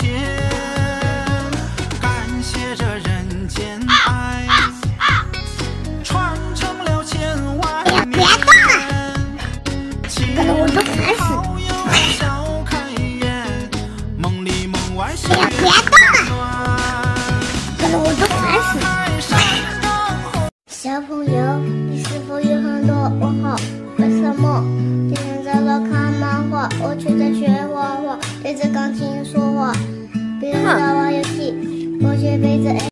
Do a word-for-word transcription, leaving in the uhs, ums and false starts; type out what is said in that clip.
天，感谢这人间爱，传承了千万年。亲朋好友笑开颜，梦里梦外心温暖。 小朋友，你是否有很多问号？为什么今天在这看漫画，我却在学画画，对着钢琴说话？别人在玩游戏，我却背着。